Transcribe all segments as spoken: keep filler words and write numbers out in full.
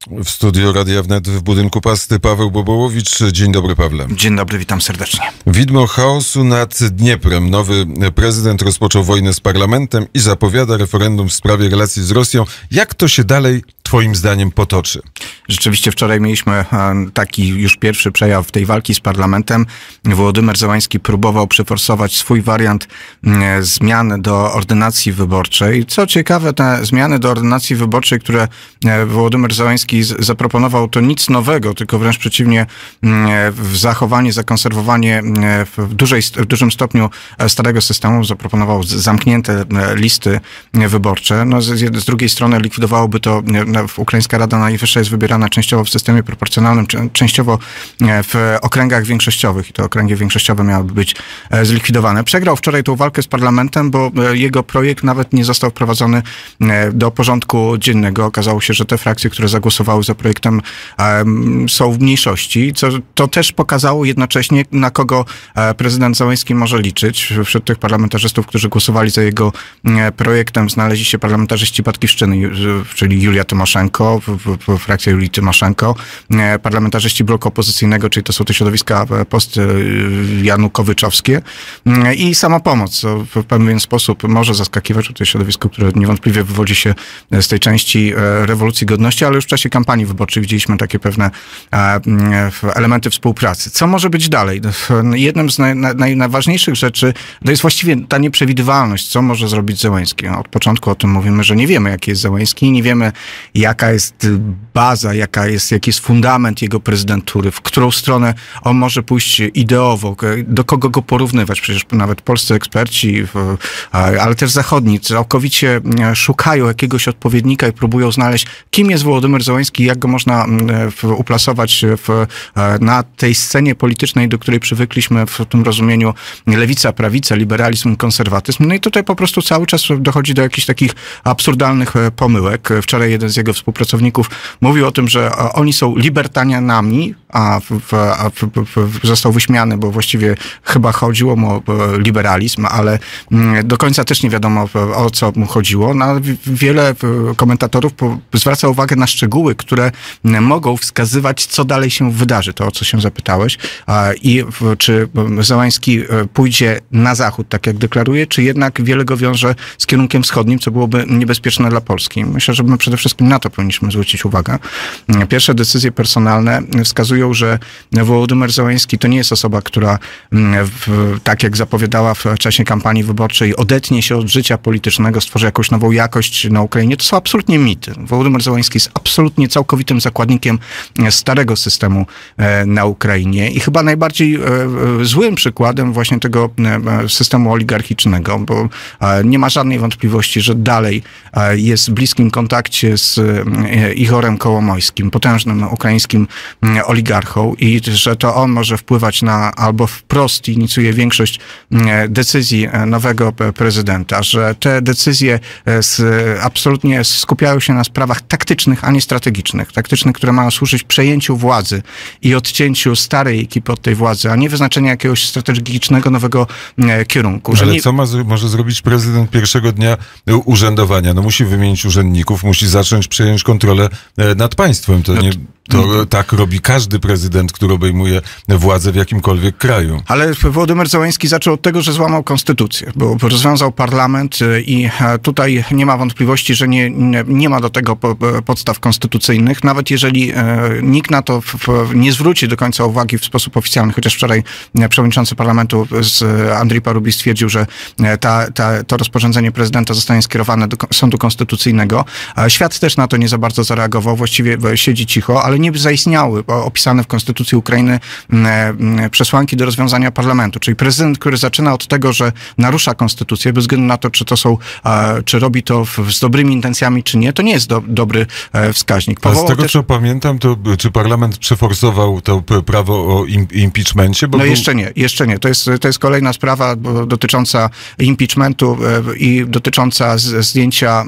W studiu Radia Wnet w budynku Pasty Paweł Bobołowicz. Dzień dobry, Pawle. Dzień dobry, witam serdecznie. Widmo chaosu nad Dnieprem. Nowy prezydent rozpoczął wojnę z parlamentem i zapowiada referendum w sprawie relacji z Rosją. Jak to się dalej twoim zdaniem potoczy? Rzeczywiście wczoraj mieliśmy taki już pierwszy przejaw tej walki z parlamentem. Wołodymyr Zełański próbował przeforsować swój wariant zmian do ordynacji wyborczej. Co ciekawe, te zmiany do ordynacji wyborczej, które Wołodymyr Zełański zaproponował, to nic nowego, tylko wręcz przeciwnie, zachowanie, zakonserwowanie w, dużej, w dużym stopniu starego systemu. Zaproponował zamknięte listy wyborcze. No, z, z drugiej strony likwidowałoby to, Ukraińska Rada Najwyższa jest wybierana częściowo w systemie proporcjonalnym, częściowo w okręgach większościowych i te okręgi większościowe miałyby być zlikwidowane. Przegrał wczoraj tą walkę z parlamentem, bo jego projekt nawet nie został wprowadzony do porządku dziennego. Okazało się, że te frakcje, które zagłosowały za projektem, są w mniejszości, co to też pokazało jednocześnie, na kogo prezydent Zełański może liczyć. Wśród tych parlamentarzystów, którzy głosowali za jego projektem, znaleźli się parlamentarzyści Batkiewszczyny, czyli Julia Tymoszenko, frakcja Julii Tymoszenko, parlamentarzyści bloku opozycyjnego, czyli to są te środowiska post-janukowyczowskie i Samopomoc, co w pewien sposób może zaskakiwać, to jest środowisko, które niewątpliwie wywodzi się z tej części rewolucji godności, ale już w czasie kampanii wyborczej widzieliśmy takie pewne elementy współpracy. Co może być dalej? Jednym z naj, naj, najważniejszych rzeczy to jest właściwie ta nieprzewidywalność, co może zrobić Zełański. Od początku o tym mówimy, że nie wiemy, jaki jest Zełański, nie wiemy, jaka jest baza, jaka jest, jaki jest fundament jego prezydentury, w którą stronę on może pójść ideowo, do kogo go porównywać. Przecież nawet polscy eksperci, ale też zachodni, całkowicie szukają jakiegoś odpowiednika i próbują znaleźć, kim jest Wołodymyr Zełański, jak go można uplasować w, na tej scenie politycznej, do której przywykliśmy w tym rozumieniu lewica, prawica, liberalizm, konserwatyzm. No i tutaj po prostu cały czas dochodzi do jakichś takich absurdalnych pomyłek. Wczoraj jeden z jego współpracowników mówił o tym, że oni są libertarianami, a, w, a w, w, został wyśmiany, bo właściwie chyba chodziło mu o liberalizm, ale do końca też nie wiadomo, o co mu chodziło. No, wiele komentatorów zwraca uwagę na szczegóły, które mogą wskazywać, co dalej się wydarzy. To, o co się zapytałeś. I czy Zełański pójdzie na zachód, tak jak deklaruje, czy jednak wiele go wiąże z kierunkiem wschodnim, co byłoby niebezpieczne dla Polski. Myślę, że my przede wszystkim na to powinniśmy zwrócić uwagę. Pierwsze decyzje personalne wskazują, że Wołodymyr Zełański to nie jest osoba, która w, tak jak zapowiadała w czasie kampanii wyborczej, odetnie się od życia politycznego, stworzy jakąś nową jakość na Ukrainie. To są absolutnie mity. Wołodymyr Zełański jest absolutnie całkowitym zakładnikiem starego systemu na Ukrainie i chyba najbardziej złym przykładem właśnie tego systemu oligarchicznego, bo nie ma żadnej wątpliwości, że dalej jest w bliskim kontakcie z Ihorem Kołomojskim, potężnym ukraińskim oligarchą i że to on może wpływać na, albo wprost inicjuje większość decyzji nowego prezydenta, że te decyzje z, absolutnie skupiają się na sprawach taktycznych, a nie strategicznych. Taktycznych, które mają służyć przejęciu władzy i odcięciu starej ekipy od tej władzy, a nie wyznaczenia jakiegoś strategicznego nowego kierunku. Ale nie... co ma, może zrobić prezydent pierwszego dnia urzędowania? No musi wymienić urzędników, musi zacząć przejąć kontrolę nad państwem. To nie... To tak robi każdy prezydent, który obejmuje władzę w jakimkolwiek kraju. Ale Wołodymyr Zełański zaczął od tego, że złamał konstytucję, bo rozwiązał parlament i tutaj nie ma wątpliwości, że nie, nie ma do tego podstaw konstytucyjnych. Nawet jeżeli nikt na to nie zwróci do końca uwagi w sposób oficjalny, chociaż wczoraj przewodniczący parlamentu Andrzej Parubi stwierdził, że ta, ta, to rozporządzenie prezydenta zostanie skierowane do Sądu Konstytucyjnego. Świat też na to nie za bardzo zareagował, właściwie siedzi cicho, ale nie zaistniały opisane w Konstytucji Ukrainy przesłanki do rozwiązania parlamentu. Czyli prezydent, który zaczyna od tego, że narusza konstytucję, bez względu na to, czy to są, czy robi to z dobrymi intencjami, czy nie, to nie jest do, dobry wskaźnik. Powołał A z tego, też... co pamiętam, to czy parlament przeforsował to prawo o im, impeachmencie? Bo no był... jeszcze nie, jeszcze nie. To jest, to jest kolejna sprawa dotycząca impeachmentu i dotycząca zdjęcia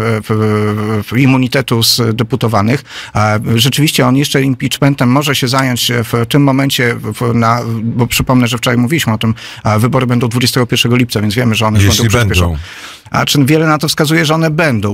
immunitetu z deputowanych. Rzeczywiście on jeszcze impeachmentem może się zająć w tym momencie, w, na, bo przypomnę, że wczoraj mówiliśmy o tym, a wybory będą dwudziestego pierwszego lipca, więc wiemy, że one Jeśli będą przyspieszone. a czy wiele na to wskazuje, że one będą.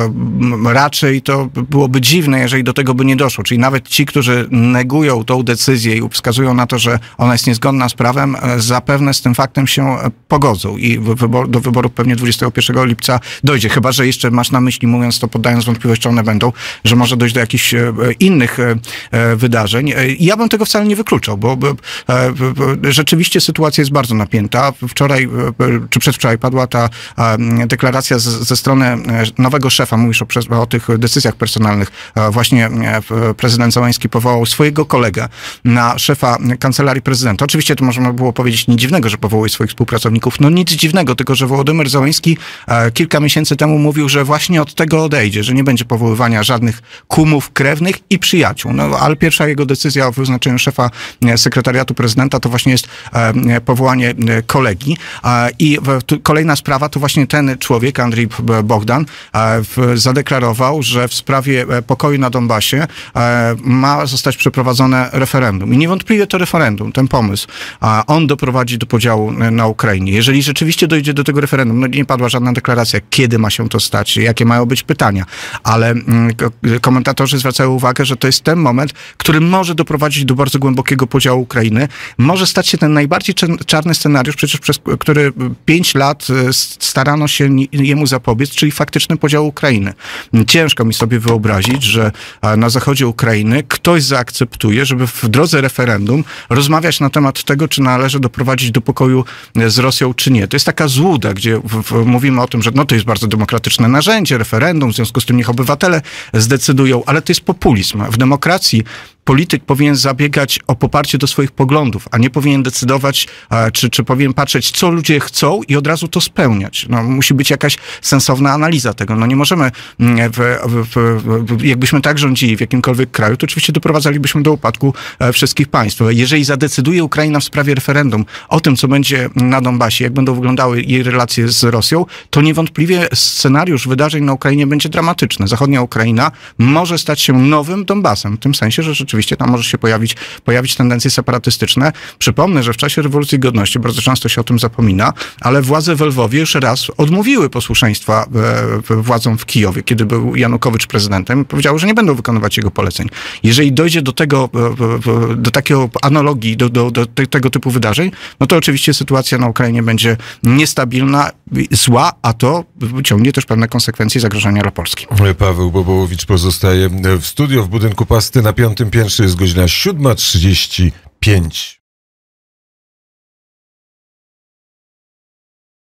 Raczej to byłoby dziwne, jeżeli do tego by nie doszło. Czyli nawet ci, którzy negują tą decyzję i wskazują na to, że ona jest niezgodna z prawem, zapewne z tym faktem się pogodzą i wybor, do wyborów pewnie dwudziestego pierwszego lipca dojdzie. Chyba że jeszcze masz na myśli, mówiąc to, poddając wątpliwość, one będą, że może dojść do jakichś innych wydarzeń. Ja bym tego wcale nie wykluczał, bo rzeczywiście sytuacja jest bardzo napięta. Wczoraj, czy przedwczoraj padła ta deklaracja z, ze strony nowego szefa, mówisz o, o tych decyzjach personalnych. Właśnie prezydent Zełenski powołał swojego kolegę na szefa Kancelarii Prezydenta. Oczywiście to można było powiedzieć nic dziwnego, że powołuje swoich współpracowników. No nic dziwnego, tylko że Wołodymyr Zełenski kilka miesięcy temu mówił, że właśnie od tego odejdzie, że nie będzie powoływania żadnych kumów, krewnych i przyjaciół. No, ale pierwsza jego decyzja o wyznaczeniu szefa sekretariatu prezydenta to właśnie jest powołanie kolegi. I kolejna sprawa to właśnie ten człowiek, Andrzej Bohdan, zadeklarował, że w sprawie pokoju na Donbasie ma zostać przeprowadzone referendum. I niewątpliwie to referendum, ten pomysł, on doprowadzi do podziału na Ukrainie. Jeżeli rzeczywiście dojdzie do tego referendum, no nie padła żadna deklaracja, kiedy ma się to stać, jakie mają być pytania, ale komentatorzy zwracają uwagę, że to jest ten moment, który może doprowadzić do bardzo głębokiego podziału Ukrainy. Może stać się ten najbardziej czarny scenariusz, przecież przez który pięć lat starano się jemu zapobiec, czyli faktyczny podział Ukrainy. Ciężko mi sobie wyobrazić, że na zachodzie Ukrainy ktoś zaakceptuje, żeby w drodze referendum rozmawiać na temat tego, czy należy doprowadzić do pokoju z Rosją, czy nie. To jest taka złuda, gdzie w, w, mówimy o tym, że no to jest bardzo demokratyczne narzędzie, referendum, w związku z tym niech obywatele zdecydują, ale to jest populizm. W demokracji polityk powinien zabiegać o poparcie do swoich poglądów, a nie powinien decydować, czy, czy powinien patrzeć, co ludzie chcą i od razu to spełniać. No, musi być jakaś sensowna analiza tego. No nie możemy, w, w, w, jakbyśmy tak rządzili w jakimkolwiek kraju, to oczywiście doprowadzalibyśmy do upadku wszystkich państw. Jeżeli zadecyduje Ukraina w sprawie referendum o tym, co będzie na Donbasie, jak będą wyglądały jej relacje z Rosją, to niewątpliwie scenariusz wydarzeń na Ukrainie będzie dramatyczny. Zachodnia Ukraina może stać się nowym Donbasem, w tym sensie, że rzeczywiście Oczywiście tam może się pojawić, pojawić tendencje separatystyczne. Przypomnę, że w czasie rewolucji godności, bardzo często się o tym zapomina, ale władze w Lwowie już raz odmówiły posłuszeństwa e, władzom w Kijowie, kiedy był Janukowycz prezydentem i powiedziały, że nie będą wykonywać jego poleceń. Jeżeli dojdzie do tego, e, do takiego analogii, do, do, do te, tego typu wydarzeń, no to oczywiście sytuacja na Ukrainie będzie niestabilna, zła, a to ciągnie też pewne konsekwencje zagrożenia dla Polski. Paweł Bobołowicz pozostaje w studio w budynku Pasty na piątym piętrze. Jest godzina siódma trzydzieści pięć.